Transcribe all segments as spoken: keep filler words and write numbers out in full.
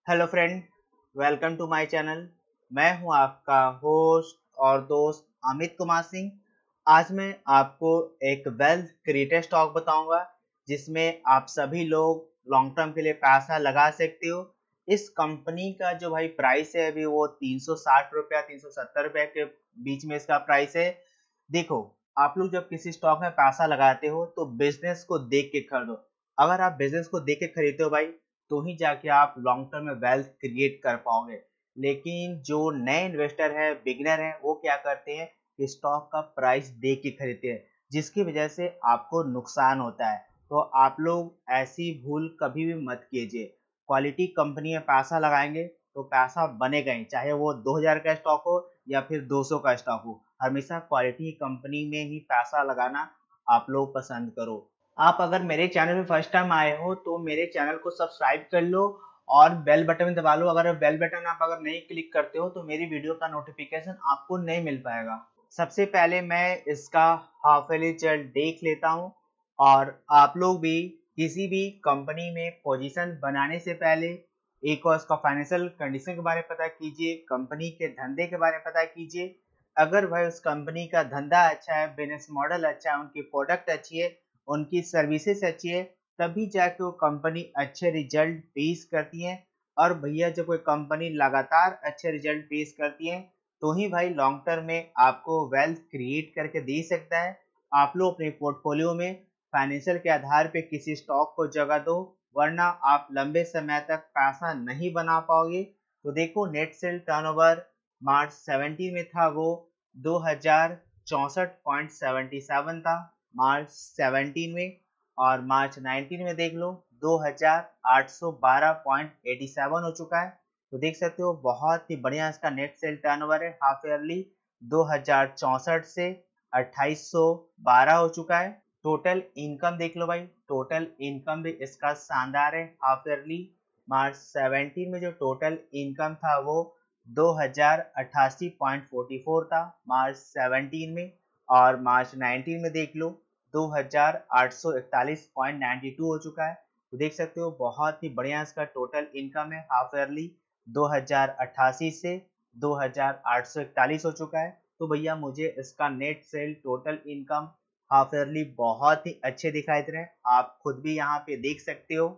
Hello friend, welcome to my channel. मैं हूं आपका होस्ट और दोस्त अमित कुमार सिंह। आज मैं आपको एक वेल्थ क्रिएटर स्टॉक बताऊंगा जिसमें आप सभी लोग लॉन्ग टर्म के लिए पैसा लगा सकते हो। इस कंपनी का जो भाई प्राइस है अभी वो तीन सौ साठ रुपया तीन सौ सत्तर रुपया के बीच में इसका प्राइस है। देखो, आप लोग जब किसी स्टॉक में पैसा लगाते हो तो बिजनेस को देख के खरीदो। अगर आप बिजनेस को देख के खरीदते हो भाई, तो ही जाके आप लॉन्ग टर्म में वेल्थ क्रिएट कर पाओगे। लेकिन जो नए इन्वेस्टर है, बिगिनर है, वो क्या करते हैं कि स्टॉक का प्राइस देख के खरीदते हैं, जिसकी वजह से आपको नुकसान होता है। तो आप लोग ऐसी भूल कभी भी मत कीजिए। क्वालिटी कंपनी में पैसा लगाएंगे तो पैसा बनेगा ही, चाहे वो दो हज़ार का स्टॉक हो या फिर दो सौ का स्टॉक हो। हमेशा क्वालिटी कंपनी में ही पैसा लगाना आप लोग पसंद करो। आप अगर मेरे चैनल पे फर्स्ट टाइम आए हो तो मेरे चैनल को सब्सक्राइब कर लो और बेल बटन दबा लो। अगर बेल बटन आप अगर नहीं क्लिक करते हो तो मेरी वीडियो का नोटिफिकेशन आपको नहीं मिल पाएगा। सबसे पहले मैं इसका हाफ ईयरली चार्ट देख लेता हूँ। और आप लोग भी किसी भी कंपनी में पोजीशन बनाने से पहले एक और उसका फाइनेंशियल कंडीशन के बारे में पता कीजिए, कंपनी के धंधे के बारे में पता कीजिए। अगर भाई उस कंपनी का धंधा अच्छा है, बिजनेस मॉडल अच्छा है, उनकी प्रोडक्ट अच्छी है, उनकी सर्विसेज अच्छी है, तभी जाके वो कंपनी अच्छे रिजल्ट पेश करती है। और भैया जब कोई कंपनी लगातार अच्छे रिजल्ट पेश करती है तो ही भाई लॉन्ग टर्म में आपको वेल्थ क्रिएट करके दे सकता है। आप लोग अपने पोर्टफोलियो में फाइनेंशियल के आधार पे किसी स्टॉक को जगह दो, वरना आप लंबे समय तक पैसा नहीं बना पाओगे। तो देखो, नेट सेल टर्नओवर मार्च सत्रह में था वो दो हजार चौसठ पॉइंट सेवेंटी सेवन था मार्च सत्रह में। और मार्च उन्नीस में देख लो दो हजार आठ सौ बारह पॉइंट एटी सेवन हो चुका है। तो देख सकते हो बहुत ही बढ़िया इसका नेट सेल टर्नओवर है। हाफ ईयरली दो हजार चौसठ से अट्ठाईस सौ बारह हो चुका है। टोटल इनकम देख लो भाई, टोटल इनकम भी इसका शानदार है। हाफ ईयरली मार्च सत्रह में जो टोटल इनकम था वो दो हजार अट्ठासी पॉइंट फोर्टी फोर था मार्च सत्रह में। और मार्च उन्नीस में देख लो दो हजार आठ सौ इकतालीस पॉइंट नाइन्टी टू हो चुका है। तो देख सकते हो बहुत ही बढ़िया इसका टोटल इनकम है। हाफ ईयरली दो हजार अट्ठासी से दो हजार आठ सौ इकतालीस हो चुका है। तो भैया मुझे इसका net sale total income half yearly बहुत ही अच्छे दिखाई दे रहे हैं। आप खुद भी यहाँ पे देख सकते हो।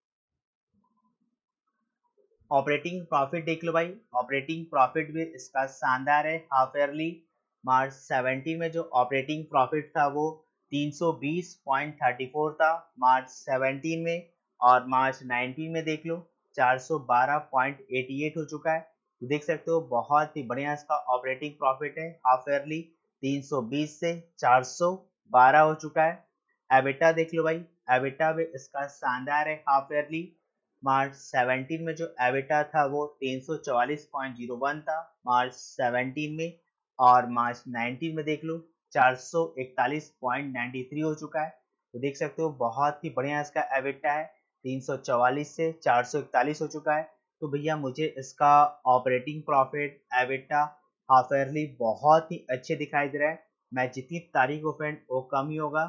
ऑपरेटिंग प्रॉफिट देख लो भाई, ऑपरेटिंग प्रॉफिट भी इसका शानदार है। हाफ ईयरली मार्च सत्रह में जो ऑपरेटिंग प्रॉफिट था वो तीन सौ बीस पॉइंट थर्टी फोर था मार्च सत्रह में। और मार्च उन्नीस में देख लो चार सौ बारह पॉइंट एटी एट हो चुका है। तो देख सकते हो बहुत ही बढ़िया इसका ऑपरेटिंग प्रॉफिट है। हाफ ईयरली तीन सौ बीस से चार सौ बारह हो चुका है। एबिटा देख लो भाई, एबिटा भी इसका शानदार है। हाफ ईयरली मार्च सत्रह में जो एबिटा था वो तीन सौ चौवालीस पॉइंट ज़ीरो वन था मार्च सत्रह में। और मार्च उन्नीस में देख लो चार सौ इकतालीस पॉइंट नाइन्टी थ्री हो चुका है। तो देख सकते हो बहुत ही बढ़िया इसका एबिटा है, तीन सौ चौवालीस से चार सौ इकतालीस हो चुका है। तो भैया मुझे इसका operating profit, EBITDA, half yearly बहुत ही अच्छे दिखाई दे रहा है। मैं जितनी तारीफ हो फ्रेंड वो कम ही होगा।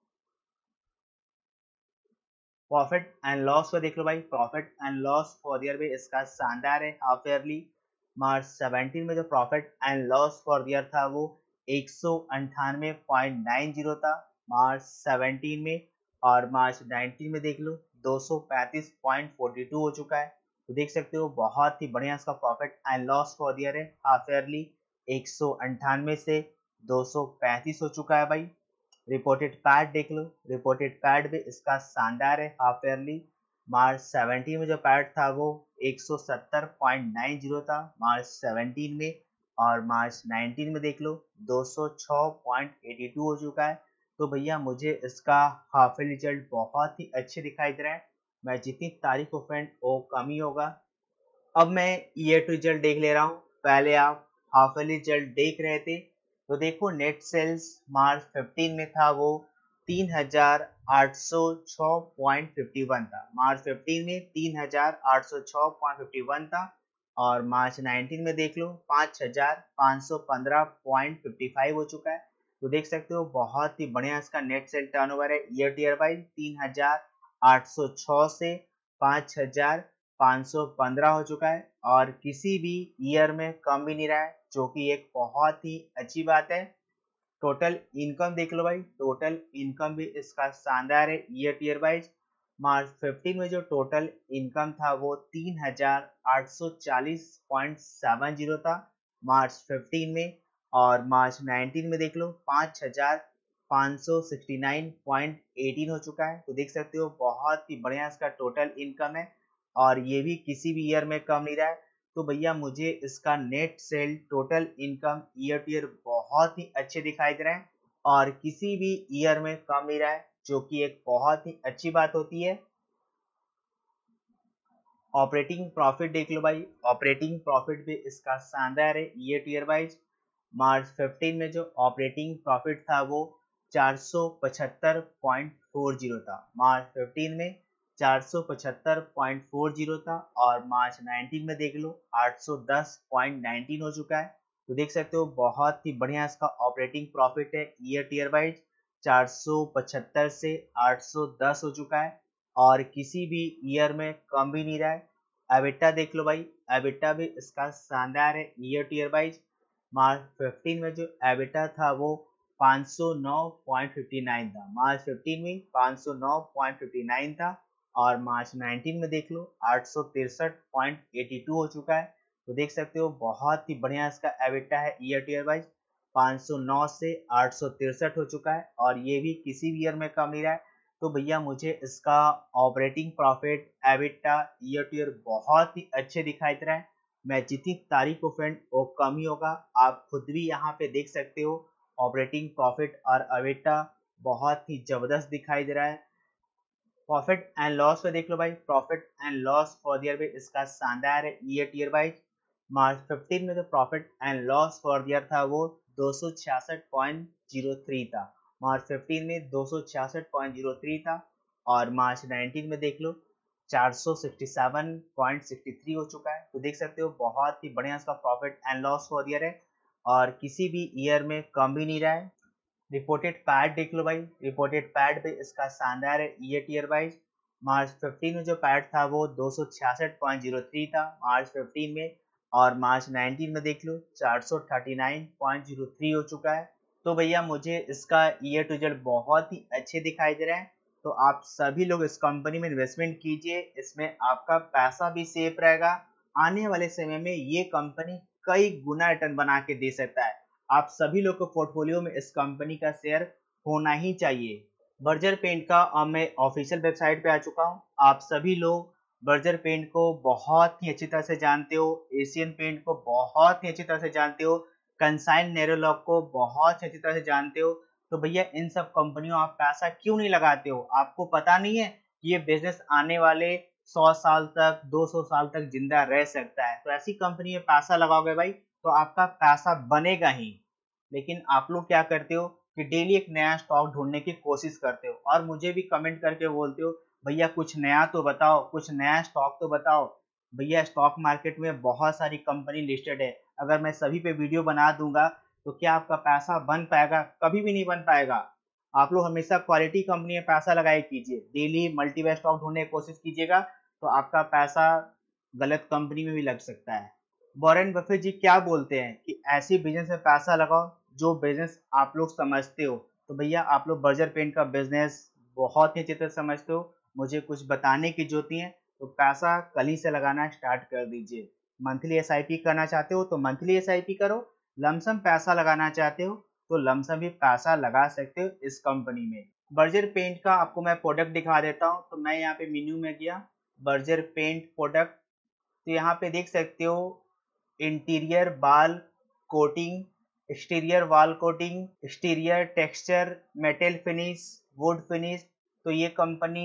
प्रॉफिट एंड लॉस को देख लो भाई, profit and loss for year भी इसका शानदार है। हाफ ईयरली मार्च सत्रह में जो profit and loss for year था वो एक सौ अंठानवे पॉइंट नाइन जीरो था मार्च सत्रह में। और मार्च उन्नीस में देख लो दो सौ पैंतीस पॉइंट फोर्टी टू हो चुका है। तो देख सकते हो बहुत ही बढ़िया इसका profit and loss for year है। हाफ ईयरली एक सौ अंठानवे से दो सौ पैंतीस हो चुका है भाई। रिपोर्टेड पैड देख लो, रिपोर्टेड पैड भी इसका शानदार है। हाफ ईयरली मार्च सत्रह में जो पैड था वो एक सौ सत्तर पॉइंट नाइन जीरो था मार्च सत्रह में। और मार्च उन्नीस में देख लो दो सौ छह पॉइंट एटी टू हो चुका है। तो भैया मुझे इसका हाफ ईयर रिजल्ट बहुत ही अच्छे दिखाई दे रहा है। मैं जितनी तारीफ हो फ्रेंड वो कम ही होगा। अब मैं ईयर टू रिजल्ट देख ले रहा हूँ। पहले आप हाफ ईयरली रिजल्ट देख रहे थे तो देखो नेट सेल्स मार्च पंद्रह में था वो तीन हजार आठ सौ छह पॉइंट फिफ्टी वन था मार्च पंद्रह में तीन हजार आठ सौ छह पॉइंट फिफ्टी वन था। और मार्च उन्नीस में देख लो पाँच हजार पाँच सौ पंद्रह पॉइंट फिफ्टी फाइव हो चुका है। तो देख सकते हो बहुत ही बढ़िया इसका नेट सेल टर्नओवर है ईयर टू ईयर वाइज तीन हजार आठ सौ छह से पाँच हजार पाँच सौ पंद्रह हो चुका है और किसी भी ईयर में कम भी नहीं रहा है, जो कि एक बहुत ही अच्छी बात है। टोटल इनकम देख लो भाई, टोटल इनकम भी इसका शानदार है year year wise. March fifteen में जो टोटल इनकम था वो तीन हजार आठ सौ चालीस पॉइंट सेवन जीरो था मार्च फिफ्टीन में, और मार्च नाइनटीन में देख लो पाँच हजार पाँच सौ सिक्सटी नाइन पॉइंट एटीन हो चुका है। तो देख सकते हो बहुत ही बढ़िया इसका टोटल इनकम है और ये भी किसी भी ईयर में कम नहीं रहा है। तो भैया मुझे इसका net sale total income year to year बहुत ही अच्छे दिखाई दे रहे हैं और किसी भी ईयर में कम नहीं रहा है, जो कि एक बहुत ही अच्छी बात होती है। ऑपरेटिंग प्रॉफिट देख लो भाई, ऑपरेटिंग प्रॉफिट भी इसका शानदार है year to year wise. March fifteen में जो ऑपरेटिंग प्रॉफिट था वो चार सौ पचहत्तर पॉइंट फोर जीरो था, मार्च फिफ्टीन में चार सौ पचहत्तर पॉइंट फोर जीरो था, और मार्च नाइनटीन में देख लो आठ सौ दस पॉइंट नाइनटीन हो चुका है। तो देख सकते हो बहुत ही बढ़िया इसका ऑपरेटिंग प्रॉफिट है ईयर टू ईयर वाइज, चार सौ पचहत्तर से आठ सौ दस हो चुका है और किसी भी ईयर में कम भी नहीं रहा है। एबिटा देख लो भाई, एबिटा भी इसका शानदार है year to year wise. March fifteen में जो एबिटा था वो पाँच सौ नौ पॉइंट फिफ्टी नाइन था, मार्च फिफ्टीन में पाँच सौ नौ पॉइंट फिफ्टी नाइन था, और मार्च नाइनटीन में देख लो आठ सौ तिरसठ पॉइंट एटी टू हो चुका है। तो देख सकते हो बहुत ही बढ़िया इसका एबिटा है ईयर टू ईयर वाइज, पाँच सौ नौ से आठ सौ तिरसठ हो चुका है और ये भी किसी भी ईयर में कम नहीं रहा है। तो भैया मुझे इसका operating profit EBITDA year to year बहुत ही अच्छे दिखाई दे रहा है। मैं जितनी तारीख को फ्रेंड वो कम ही होगा, आप खुद भी यहाँ पे देख सकते हो ऑपरेटिंग प्रॉफिट और एबिटा बहुत ही जबरदस्त दिखाई दे रहा है। प्रॉफिट एंड लॉस पे देख लो भाई, profit and loss for year भी इसका शानदार है year to year wise. March fifteen में जो profit and loss for year था वो दो सौ छियासठ पॉइंट जीरो थ्री था, मार्च फिफ्टीन में दो सौ छियासठ पॉइंट जीरो थ्री था, और मार्च नाइनटीन में देख लो चार सौ sixty seven point sixty three हो चुका है। तो देख सकते हो बहुत ही बढ़िया इसका profit and loss for year है और किसी भी ईयर में कम भी नहीं रहा है। रिपोर्टेड पैड देख लो भाई, रिपोर्टेड पैड भी इसका शानदार है year year wise. March fifteen में जो पैड था वो दो सौ छियासठ पॉइंट जीरो थ्री था मार्च फिफ्टीन में, और मार्च नाइनटीन में देख लो चार सौ thirty nine point zero three हो चुका है। तो भैया मुझे इसका ईयर टू ईयर बहुत ही अच्छे दिखाई दे रहे हैं। तो आप सभी लोग इस कंपनी में इन्वेस्टमेंट कीजिए, इसमें आपका पैसा भी सेफ रहेगा। आने वाले समय में ये कंपनी कई गुना रिटर्न बना के दे सकता है। आप सभी लोग को पोर्टफोलियो में इस कंपनी का शेयर होना ही चाहिए। बर्जर पेंट का अब मैं ऑफिशियल वेबसाइट पे आ चुका हूँ। आप सभी लोग बर्जर पेंट को बहुत ही अच्छी तरह से जानते हो, एशियन पेंट को बहुत ही अच्छी तरह से जानते हो, कंसाइन नेरोलॉक को बहुत ही अच्छी तरह से जानते हो। तो भैया इन सब कंपनियों आप पैसा क्यों नहीं लगाते हो? आपको पता नहीं है कि ये बिजनेस आने वाले सौ साल तक, दो सौ साल तक जिंदा रह सकता है? तो ऐसी कंपनी में पैसा लगाओगे भाई तो आपका पैसा बनेगा ही। लेकिन आप लोग क्या करते हो कि डेली एक नया स्टॉक ढूंढने की कोशिश करते हो और मुझे भी कमेंट करके बोलते हो भैया कुछ नया तो बताओ, कुछ नया स्टॉक तो बताओ। भैया स्टॉक मार्केट में बहुत सारी कंपनी लिस्टेड है, अगर मैं सभी पे वीडियो बना दूंगा तो क्या आपका पैसा बन पाएगा? कभी भी नहीं बन पाएगा। आप लोग हमेशा क्वालिटी कंपनी में पैसा लगाए कीजिए, डेली मल्टीपल स्टॉक ढूंढने की कोशिश कीजिएगा तो आपका पैसा गलत कंपनी में भी लग सकता है। वॉरेन बफेट जी क्या बोलते हैं कि ऐसी बिजनेस में पैसा लगाओ जो बिजनेस आप लोग समझते हो। तो भैया आप लोग बर्जर पेंट का बिजनेस बहुत ही अच्छी तरह समझते हो, मुझे कुछ बताने की जरूरत नहीं है। तो पैसा कल ही से लगाना स्टार्ट कर दीजिए। मंथली एस आई पी करना चाहते हो तो मंथली एस आई पी करो, लमसम पैसा लगाना चाहते हो तो लमसम भी पैसा लगा सकते हो इस कंपनी में। बर्जर पेंट का आपको मैं प्रोडक्ट दिखा देता हूँ। तो मैं यहाँ पे मेन्यू में गया, बर्जर पेंट प्रोडक्ट, तो यहाँ पे देख सकते हो interior wall coating, exterior wall coating, exterior texture, metal finish, wood finish. तो ये कंपनी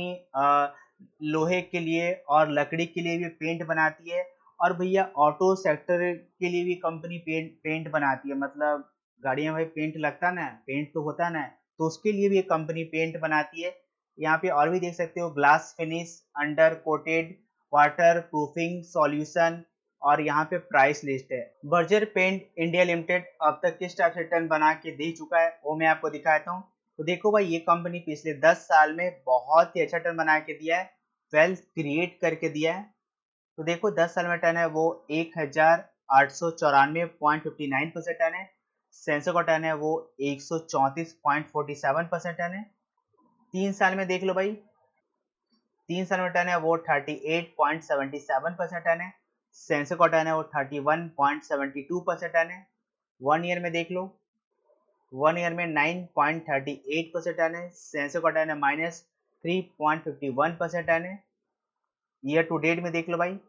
लोहे के लिए और लकड़ी के लिए भी पेंट बनाती है, और भैया ऑटो सेक्टर के लिए भी कंपनी पेंट पेंट बनाती है। मतलब गाड़ियां भाई पेंट लगता ना, पेंट तो होता ना, तो उसके लिए भी ये कंपनी पेंट बनाती है। यहाँ पे और भी देख सकते हो glass finish, under coated, water proofing solution, और यहाँ पे प्राइस लिस्ट है। बर्जर पेंट इंडिया लिमिटेड अब तक किस टाइप से रिटर्न बना के दे चुका है वो मैं आपको दिखाता हूँ। तो देखो भाई ये कंपनी पिछले दस साल में बहुत ही अच्छा रिटर्न बना के दिया है, वेल्थ क्रिएट करके दिया है। तो देखो दस साल में टर्न है वो एक हजार आठ सौ चौरानवे point fifty nine percent turn है। सेंसो का टर्न है वो एक सौ चौंतीस point forty seven percent turn है। तीन साल में देख लो भाई, तीन साल में टर्न है वो thirty eight point seventy seven percent turn है। सेंसो का टर्न है वो thirty one point seventy two percent turn है। वन ईयर में देख लो, वन ईयर में nine point thirty eight percent turn है। सेंसो का टर्न है minus three point fifty one percent turn है। ईयर टू डेट में देख लो भाई,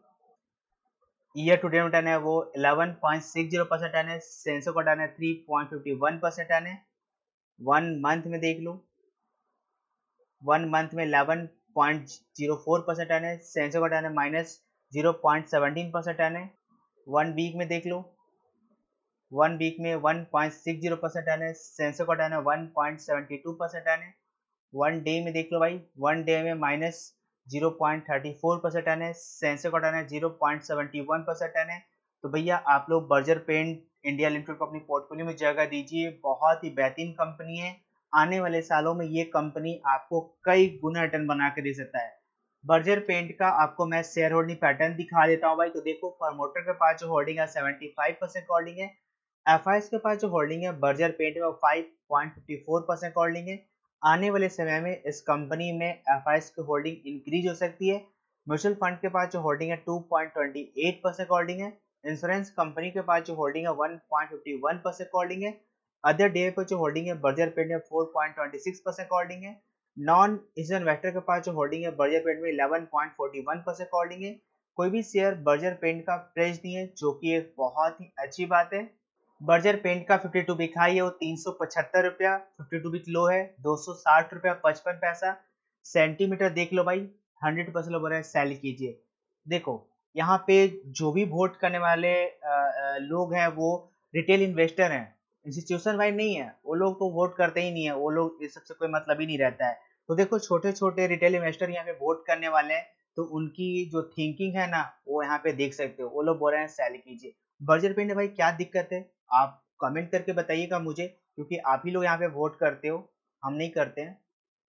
ईयर टू डेट में टर्न है वो eleven point six zero percent turn है। सेंसो का टर्न है three point fifty one percent turn है। वन मंथ में देख लो, वन मंथ में eleven point zero four percent turn है। सेंसो का टर्न है minus zero point seventeen percent turn है। वन वीक में देख लो, वन वीक में one point six zero percent turn है। सेंसो का टर्न है one point seventy two percent turn है। वन डे में देख लो भाई, वन डे में minus zero point thirty four percent turn है। सेंसो का टर्न है zero point seventy one percent turn है। तो भैया आप लोग बर्जर पेंट इंडिया लिमिटेड को अपनी पोर्टफोलियो में जगह दीजिए, बहुत ही बेहतरीन कंपनी है। आने वाले सालों में ये कंपनी आपको कई गुना रिटर्न बना के दे सकता है। बर्जर पेंट का आपको मैं शेयर होल्डिंग पैटर्न दिखा देता हूँ भाई। तो देखो प्रमोटर के पास जो होल्डिंग है सेवेंटी फाइव परसेंट होल्डिंग है। एफआईएस के पास जो होल्डिंग है बर्जर पेंट में five point fifty four percent holding है। आने वाले समय में इस कंपनी में एफआईएस की होल्डिंग इंक्रीज हो सकती है। म्यूचुअल फंड के पास जो होल्डिंग है two point two eight percent holding है। इंश्योरेंस कंपनी के पास जो होल्डिंग है one point fifty one percent holding है। अदर डे पर जो होल्डिंग है बर्जर पेंट में four point two six percent holding है। नॉन इंस्टीट्यूशनल इन्वेस्टर के पास जो होल्डिंग है बर्जर पेंट में eleven point forty one percent holding है। कोई भी शेयर बर्जर पेंट का प्रेस नहीं है, जो कि एक बहुत ही अच्छी बात है। बर्जर पेंट का फिफ्टी टू वीक हाई है वो तीन सौ पचहत्तर रुपया, फिफ्टी टू वीक लो है दो सौ साठ रुपया पचपन पैसा। सेंटीमीटर देख लो भाई, हंड्रेड परसेंट लोग बोल रहे हैं सेल कीजिए। देखो यहाँ पे जो भी वोट करने वाले आ, आ, लोग हैं वो रिटेल इन्वेस्टर हैं, इंस्टीट्यूशन वाइज नहीं है। वो लोग तो वोट करते ही नहीं है, वो लोग इस सबसे कोई मतलब ही नहीं रहता है। तो देखो छोटे छोटे रिटेल इन्वेस्टर यहाँ पे वोट करने वाले हैं, तो उनकी जो थिंकिंग है ना वो यहाँ पे देख सकते हो। वो लोग बोल रहे हैं सेल कीजिए। बर्जर पेंट भाई क्या दिक्कत है, आप कमेंट करके बताइएगा मुझे, क्योंकि आप ही लोग यहाँ पे वोट करते हो, हम नहीं करते हैं।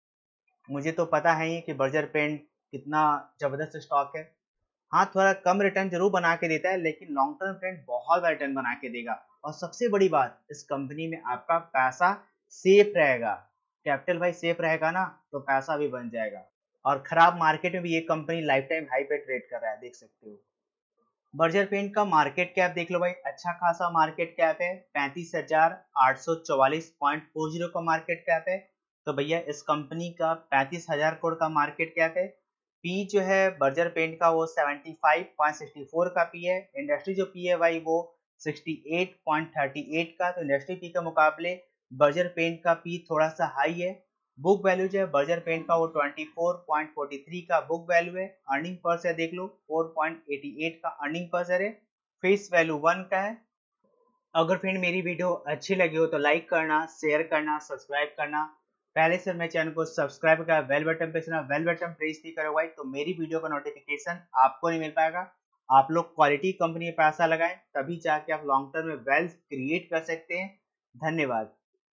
मुझे तो पता है ही कि बर्जर पेंट कितना जबरदस्त स्टॉक है। हाँ थोड़ा कम रिटर्न जरूर बना के देता है, लेकिन लॉन्ग टर्म ट्रेंड बहुत बड़ा रिटर्न बना के देगा। और सबसे बड़ी बात, इस कंपनी में आपका पैसा सेफ रहेगा। कैपिटल भाई सेफ रहेगा ना तो पैसा भी बन जाएगा। और खराब मार्केट में भी ये कंपनी लाइफ टाइम हाई पे ट्रेड कर रहा है, देख सकते हो। बर्जर पेंट का मार्केट कैप देख लो भाई, अच्छा खासा मार्केट कैप है, पैंतीस हजार आठ सौ चौवालीस पॉइंट फोर जीरो का मार्केट कैप है। तो भैया इस कंपनी का पैंतीस हजार करोड़ का मार्केट कैप है। पी जो है बर्जर पेंट का वो seventy five point sixty four का पी है। इंडस्ट्री जो पी है भाई वो sixty eight point thirty eight का। तो इंडस्ट्री पी के मुकाबले बर्जर पेंट का पी थोड़ा सा हाई है। बुक वैल्यू जो है बर्जर पेंट का वो twenty four point forty three का बुक वैल्यू है। अर्निंग पर शेयर देख लो फोर पॉइंट एटी एट का अर्निंग पर शेयर है। फेस वैल्यू वन का है। अगर फ्रेंड मेरी वीडियो अच्छी लगी हो तो लाइक करना, शेयर करना, सब्सक्राइब करना। पहले से मेरे चैनल को सब्सक्राइब कर बेल बटन प्रेस करना, बेल बटन प्रेस नहीं करोगे तो मेरी वीडियो का नोटिफिकेशन आपको नहीं मिल पाएगा। आप लोग क्वालिटी कंपनी में पैसा लगाएं, तभी जाके आप लॉन्ग टर्म में वेल्थ क्रिएट कर सकते हैं। धन्यवाद।